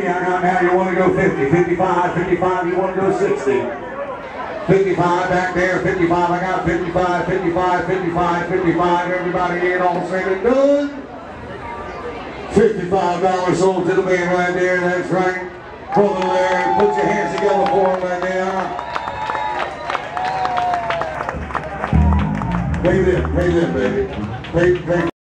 50 I got now, you want to go 50, 55, 55, you want to go 60. 55 back there, 55, I got 55, 55, 55, 55, everybody in, all said and done. $55 sold to the man right there, that's right. Brother Larry, put your hands together for him right there. Pay them, baby. Pay